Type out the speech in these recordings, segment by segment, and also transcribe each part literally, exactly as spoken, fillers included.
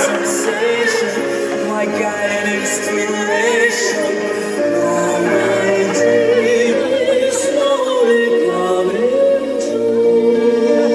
sensation, my guiding inspiration. Now my dream is slowly coming true.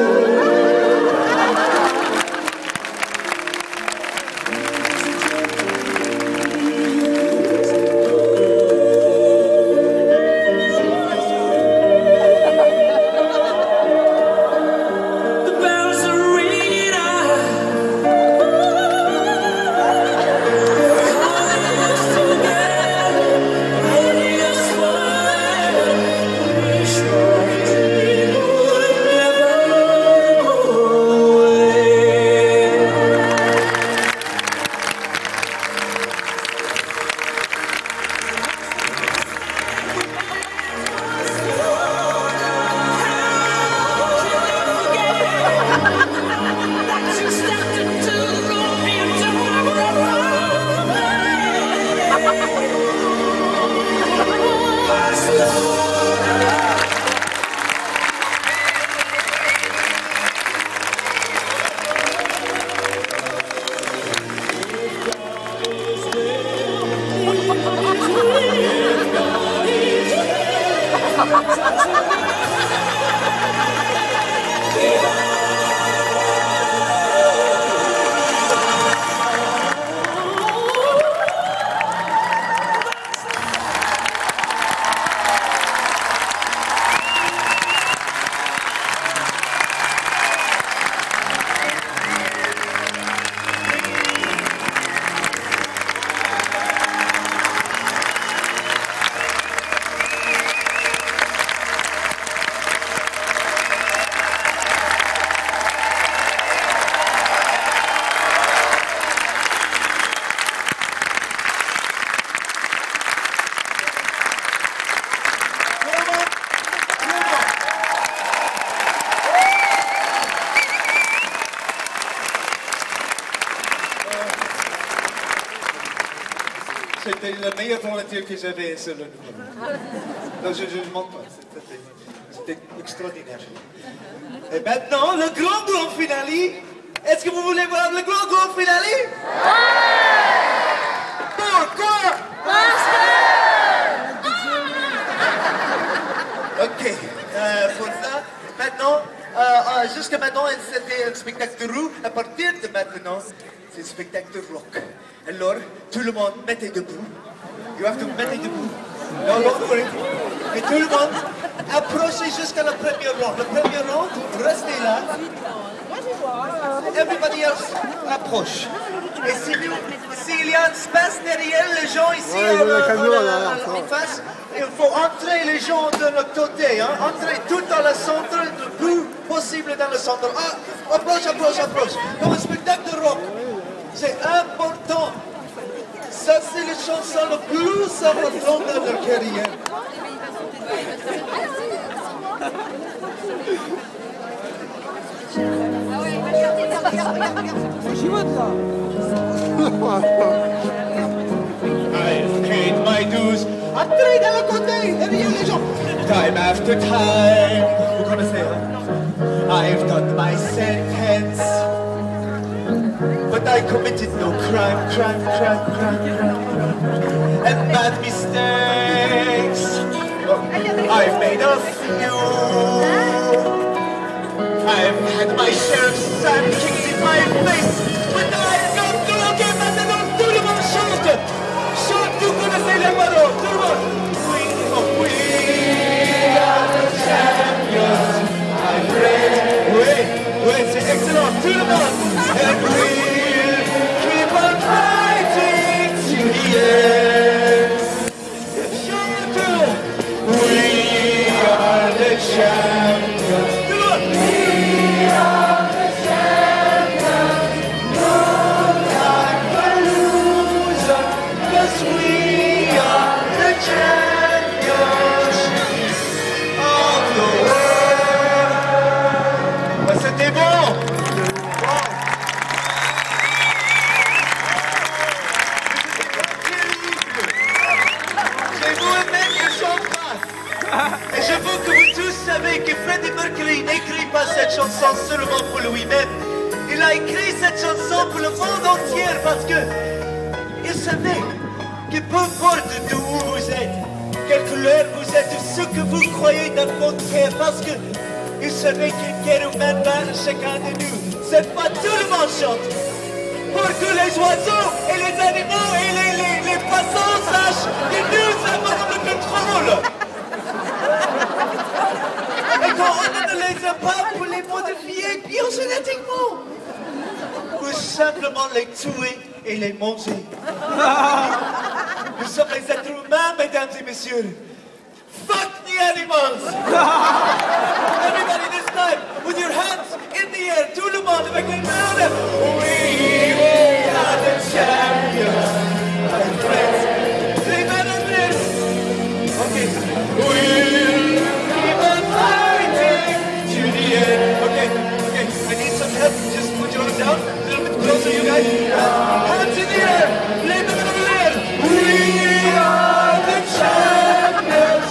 C'était la meilleure tournature que j'avais sur le numéro. Donc je ne montre pas, c'était extraordinaire. Et maintenant, le grand grand finale. Est-ce que vous voulez voir le grand grand finale? Pourquoi? Parce que... Ok, euh, pour ça, maintenant, euh, euh, jusqu'à maintenant, c'était un spectacle de roue. À partir de maintenant, c'est un spectacle de rock. Alors, tout le monde, mettez debout. You have to mettez debout. No longer. Et tout le monde, approchez jusqu'à la première ronde. La première ronde, restez là. Everybody else, approche. Et s'il y a un espace derrière les gens ici, ouais, en, en, en, en face, il faut entrer les gens de l'autre côté. Hein? Entrez tout dans le centre, le plus possible dans le centre. Ah, approche, approche, approche. Comme un spectacle de rock. C'est important. Ça, c'est les chansons le plus important de leur carrière. I've paid my dues. Entrez dans le côté, derrière les gens. Time after time. Vous connaissez, hein? I've done my sentence. But I committed no crime, crime, crime, crime, crime, and bad mistakes. I've made a few. I've had my share of sand kicked in my face, but I've got to look at maintenant tout le monde chante. Chante, vous connaissez les paroles, tout le monde. We, oh, we are the champions. I'm ready. Oui, oui, c'est excellent, tout le monde. And we fighting to the end. We are the champions. We are the champions. No time for loser, 'cause we are the champions of the world. Ben, c'était bon. Et je veux que vous tous savez que Freddie Mercury n'écrit pas cette chanson seulement pour lui-même. Il a écrit cette chanson pour le monde entier parce que il savait que peu importe d'où vous êtes, quelle couleur vous êtes, ou ce que vous croyez dans votre cœur, parce que il savait qu'une guerre humaine bat chacun de nous. C'est pas tout le monde chante. Pour que les oiseaux et les animaux et les, les, les poissons sachent que nous avons le pétrole. Et qu'on ne les a pas pour les modifier biogénétiquement. Ou simplement les tuer et les manger. Nous sommes les êtres humains, mesdames et messieurs. Fuck the animals! Everybody this time, with your hands in the air, tout le monde avec les mains. We are the champions, my friends. Les mains en l'air. Okay. We'll keep on fighting to the end. Okay, okay. I need some help. Just put your hands down. A little bit closer, you guys. Hands in the air. Les mains en l'air. We are the champions.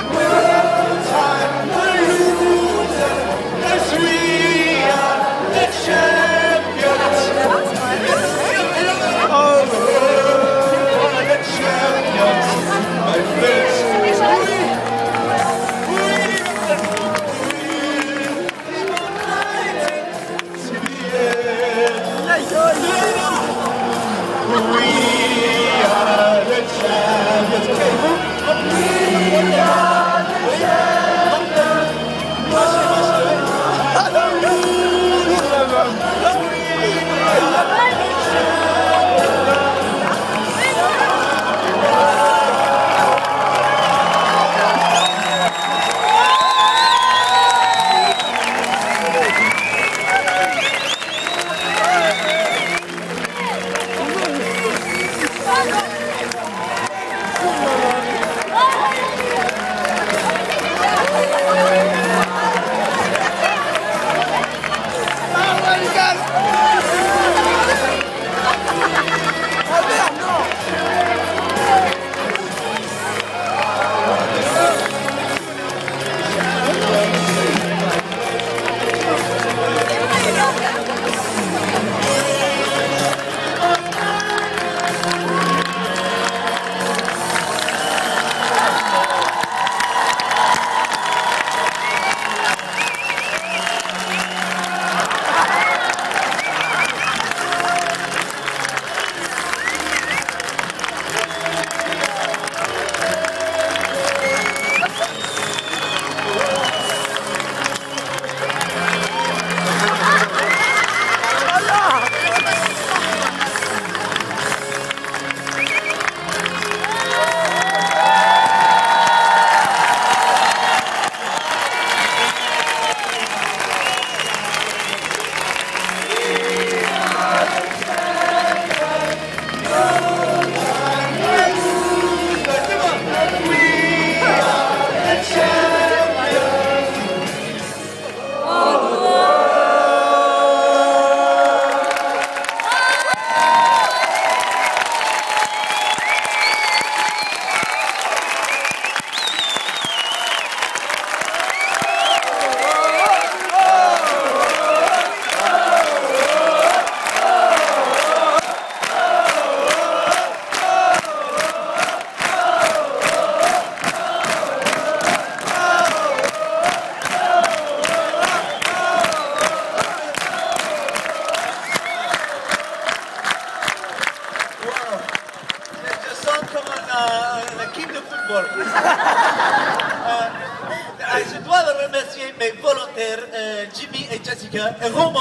Je dois remercier mes volontaires, euh, Jimmy et Jessica, et Roman.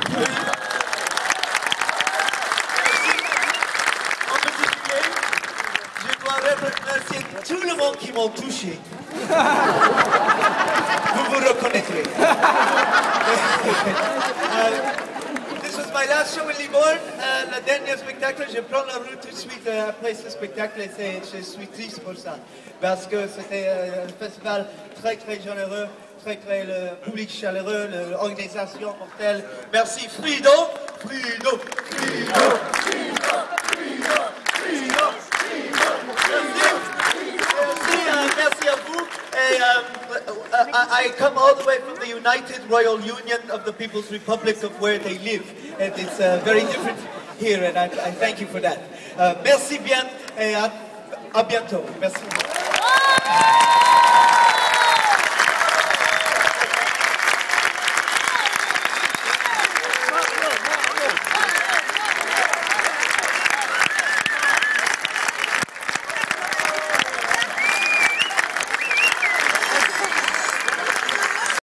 En particulier, je dois remercier tout le monde qui m'ont touché. Vous vous reconnaîtrez. uh, this was my last show in Libourne. Uh, le dernier spectacle, je prends la route tout de suite uh, après ce spectacle et je suis triste pour ça. Parce que c'était uh, un festival très très généreux, très très le public chaleureux, l'organisation mortelle. Merci Frido, Frido, Frido, Frido, Frido, Frido, Frido. Merci, uh, merci à vous. Et, um, I, I come all the way from the United Royal Union of the People's Republic of where they live. and it's uh, very different here, and I, I thank you for that. Uh, merci bien, et à, à bientôt. Merci.